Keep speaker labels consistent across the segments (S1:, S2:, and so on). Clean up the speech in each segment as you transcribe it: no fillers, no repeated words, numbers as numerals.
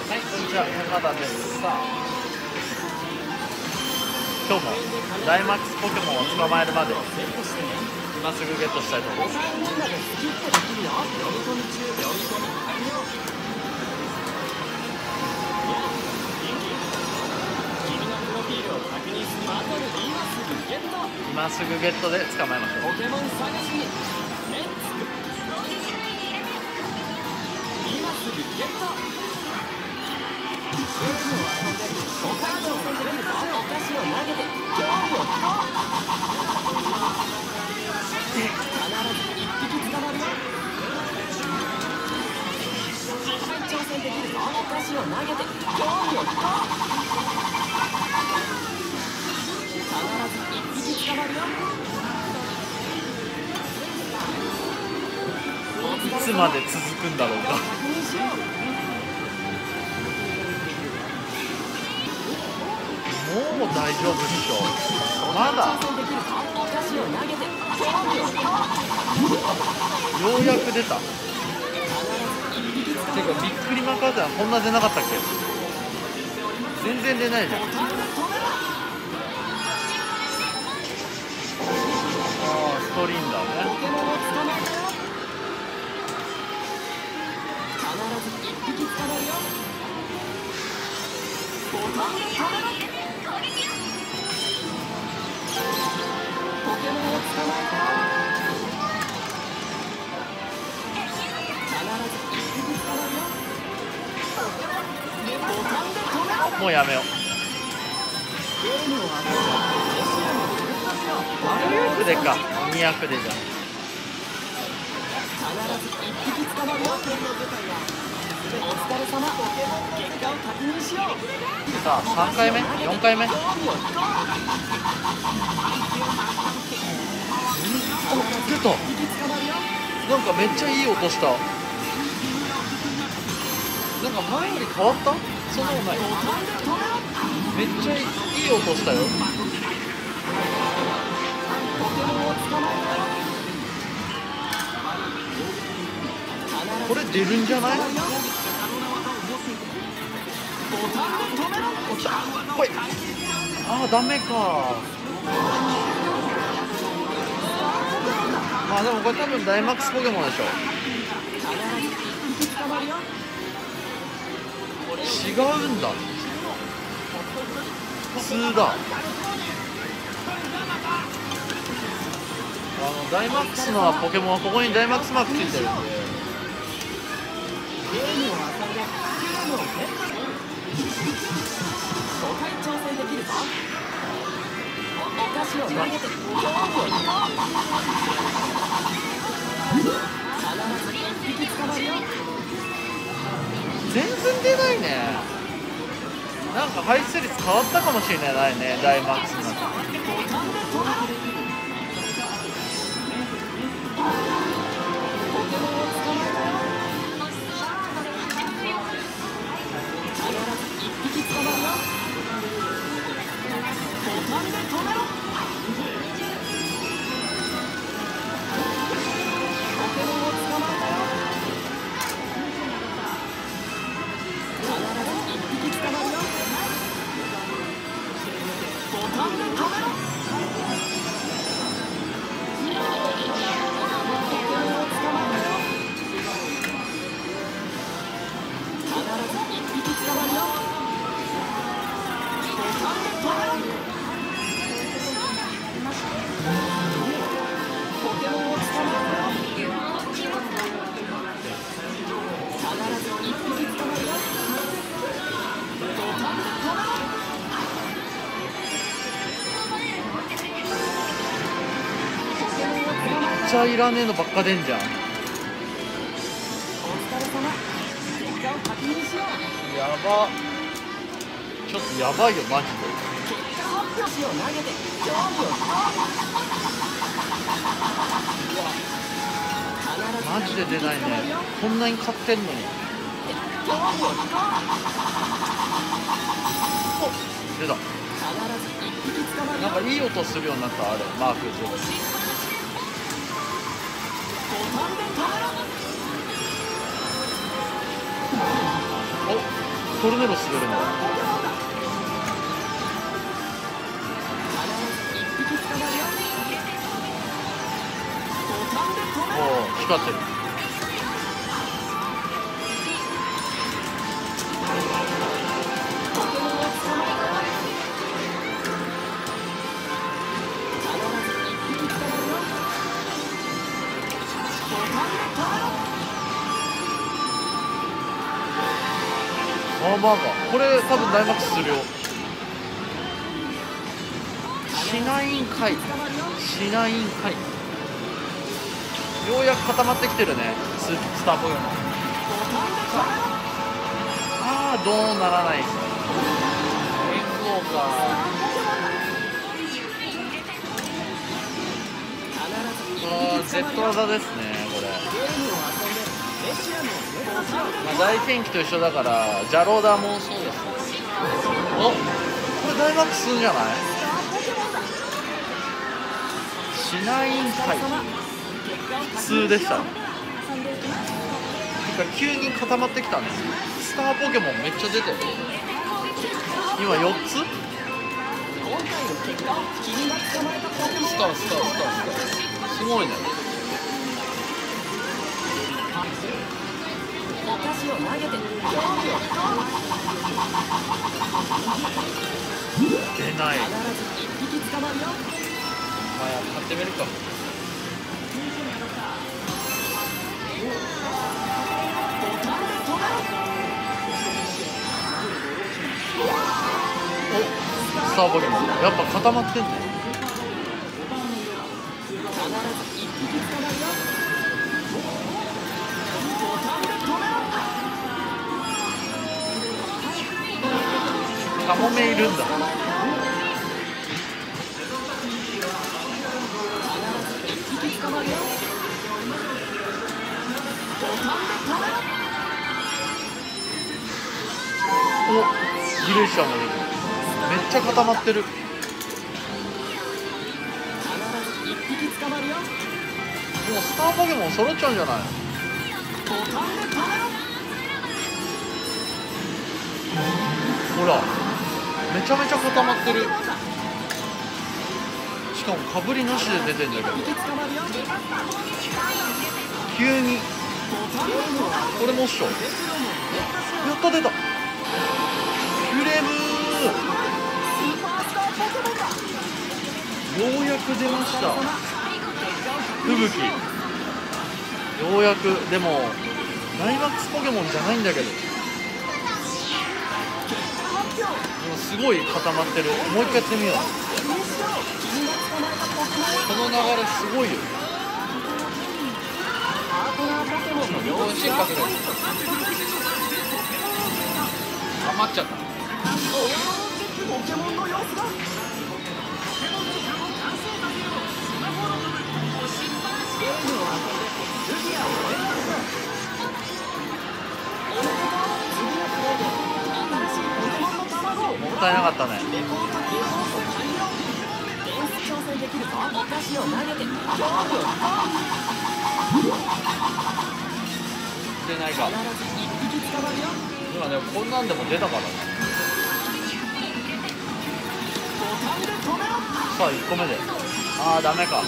S1: はい、こんにちは、山田です。さあ、今日もダイマックスポケモンを捕まえるまで今すぐゲットしたいと思います。今すぐゲットで捕まえましょう。ポケモン探しにレッツ今すぐゲット。お菓子を投げて興味を引こう。必ず一匹捕まるよ。挑戦できるぞ。お菓子を投げて興味を引こう。必ず一匹捕まるよ。いつまで続くんだろうか。もう大丈夫でしょ。まだようやく出た。てかびっくりマーカーではこんな出なかったっけ。全然出ないじゃん。ああ、ストリーンだね。必ず一匹捕まるよ。ボタンで止めろ。ポケモンを捕まえた。必ず一匹捕まるよ。ボタンで止めろ。もうやめよう。ゲームを遊ぶ。悪役でか。鬼役でじゃん。必ず一匹捕まるよ。お疲れ様。結果を確認しよう。さあ、3回目 ?4 回目あ、出た。なんかめっちゃいい音した。なんか前より変わった？そんなことない。めっちゃいい音したよ。これ出るんじゃない？落ちた。来い。ああ、ダメか。まあでもこれ多分ダイマックスポケモンでしょ。違うんだ。普通だ。ダイマックスのポケモンはここにダイマックスマークついてるんで。5回挑戦できるぞ。お菓子を投げて興味を引こう。必ず一匹捕まるよ。全然出ないね。なんか排出率変わったかもしれないね、ダイマックスになって。めっちゃいらねえのばっか出んじゃん。やば。ちょっとやばいよマジで。マジで出ないね。こんなに買ってんのに。お、出た。なんかいい音するようになった。あれマークで。お、 トルネロ滑るんだ。おお、光ってる。あー、マーか。これ多分大マックスするよ。しないんかい。しないんかい。ようやく固まってきてるね、スターポケモン。ああ、どうならない。援護か。ああ、Z 技ですね、これ。まあ、大天気と一緒だからジャローダもそうですね。お、これ大マックスするんじゃない？しないんかい。普通でしたね。てか急に固まってきたんですよ。スターポケモンめっちゃ出てる。今4つ？スターすごいね。出ない。まあ、買ってみるか。お、スターポケモンやっぱ固まってんね。カモメいるんだ。お、ギレイシャーもいる。めっちゃ固まってる。もうスターポケモン揃っちゃうんじゃない？ほら、めちゃめちゃ固まってる。しかもかぶりなしで出てんだけど、急にこれもっしょ。やった出た。フレームようやく出ました。吹雪ようやく。でもダイマックスポケモンじゃないんだけど、でもすごい固まってる。もう一回やってみよう。この流れすごいよ。4進化する。余っちゃった。もったいなかったね。出ないか。今でもこんなんでも出たからね。さあ1個目で。ああ、ダメか。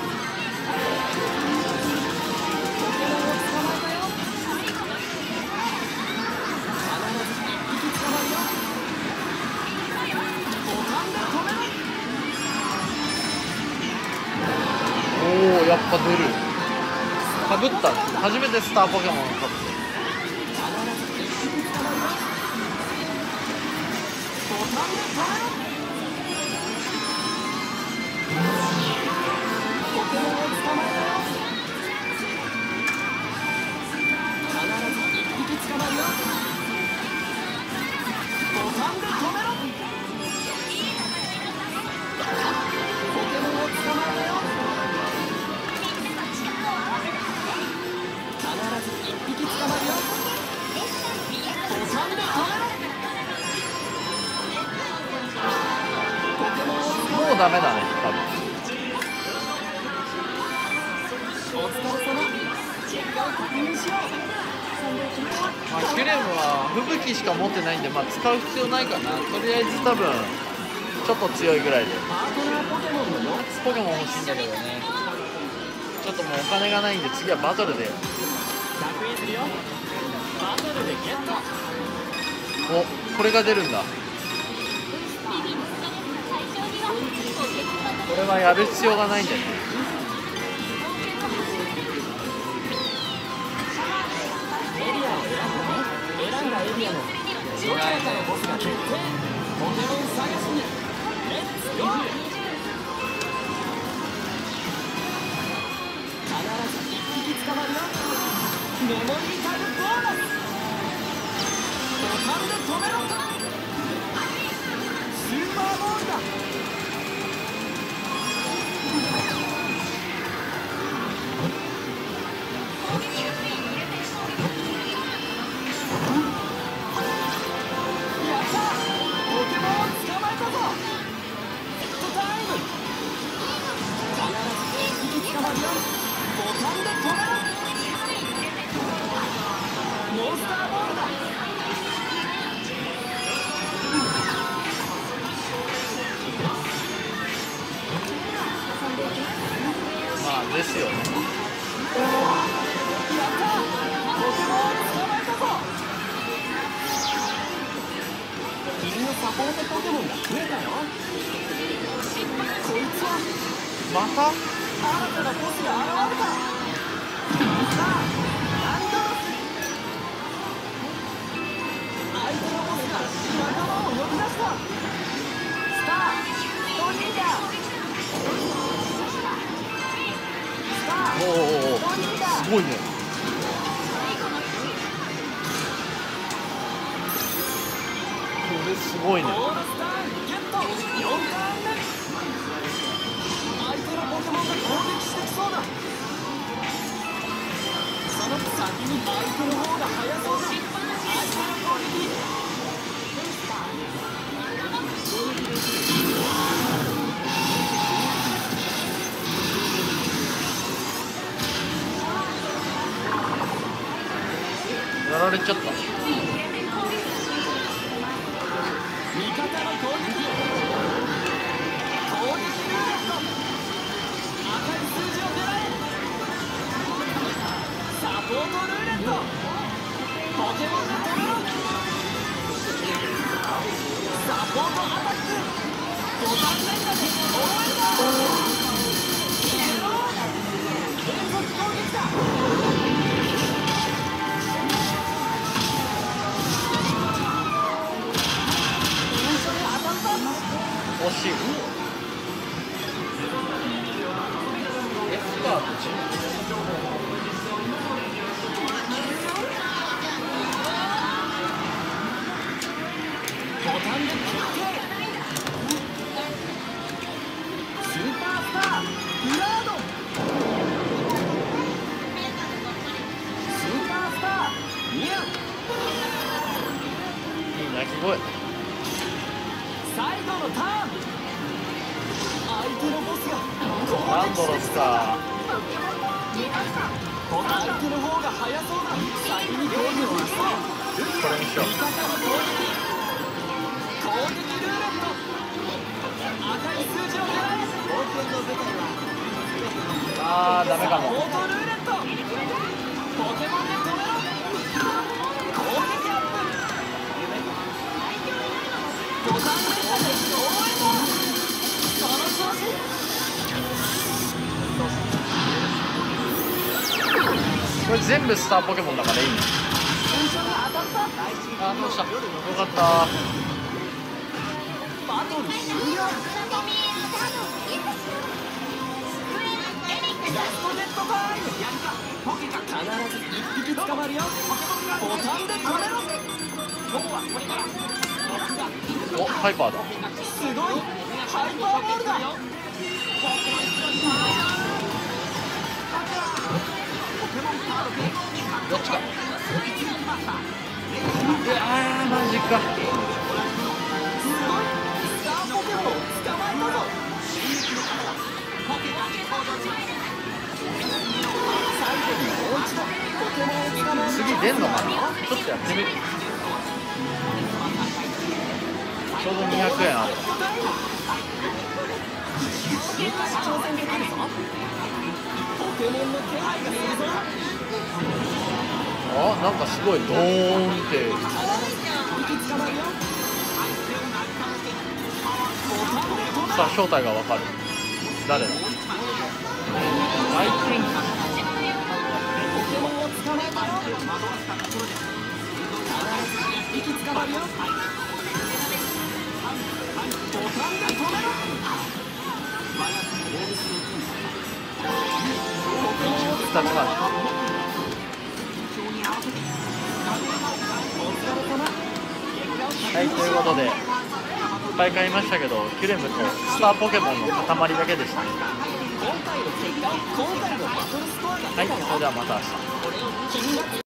S1: おお、やっぱ出る。かぶった。初めてスターポケモンかぶった。もうダメだね、多分。 まあ、キュレムは吹雪しか持ってないんで、まあ、使う必要ないかな。とりあえず多分ちょっと強いぐらいで。ポケモン欲しいんだけどね。ちょっともうお金がないんで、次はバトルで。お、これが出るんだ。これはやる必要がないんだよね。
S2: 選んだエリアのどちらかのボスが決定。ポケモン探しにレッツゴー。必ず1匹捕まるよ。メモリータグボーナス。ボタンで止めろ。スーパーボールだ。
S1: まあですよね。
S2: 君のサポートポケモンが増えたよ。こいつは
S1: また
S2: 新たなボスが現れた。さあランドロス。相手のボスが仲間を呼び出した。スタートニーだ。スター
S1: おおお、すごいね。これすごいね。
S2: オールスターゲット。4ターン目。相手のポケモンが攻撃してきそうだ。その先に相手の方が速そうだ。相手の攻撃。
S1: やられちゃった。
S2: 味方の攻撃。攻撃ルーレット。赤い数字を狙え。サポートルーレット。ポケモンで止めろ。サポートアタック。ボタン連打で応援だ。連続攻撃だ。
S1: 惜しい。エスパーとジム。
S2: ボタンで決定。スーパースターブラード。スーパースターニャン。
S1: いい鳴き声。
S2: 最後のターン。相手のボスが
S1: ランドロスか。
S2: 相手の方が速そうだ。先にゲームを打つ。
S1: これにしよう。
S2: 味方の攻撃。攻撃ルーレット。赤い数字を狙え。
S1: あーダメかも。
S2: サポートルーレット。ポケモンで止めろ。攻撃アップ。ボタン連打で応援だ。その調子。
S1: これ全部スターポケモンだからいいね。
S2: 順調に当たった。
S1: あ、どうした。よかった。
S2: バトル終了。ラストジェットタイム。必ず1匹捕まるよ。ボタンで止めろ。
S1: お、ハイパーだ。
S2: すごいハイパーボールだ。
S1: どっちか。マジか。
S2: すごいスターポケモンを捕まえたぞ。最後にもう一度ボ
S1: 次出んのかな。ちょっとやってみる。ちょうど200円ある。あ、なんかすごいドーンってさあ正体がわかる。誰だ。アイティング2つまで。はい、ということでいっぱい買いましたけど、キュレムとスターポケモンの塊だけでしたね。はい、それではまた明日。